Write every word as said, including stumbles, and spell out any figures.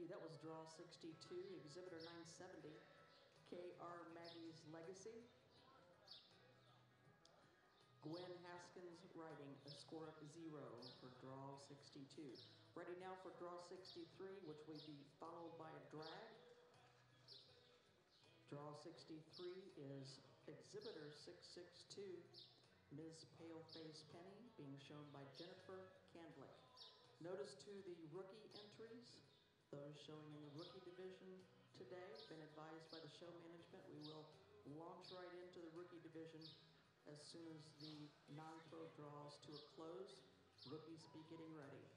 you. That was draw sixty-two, exhibitor nine seventy, K R Maggie's Legacy. Gwen Haskins riding a score of zero for draw sixty-two. Ready now for draw sixty-three, which will be followed by a drag. Draw sixty-three is exhibitor six six two, Miz Paleface Penny, being shown by Jennifer Candlick. Notice to the rookie entries, those showing in the rookie division today, been advised by the show management, we will launch right into the rookie division as soon as the non-pro draws to a close. Rookies be getting ready.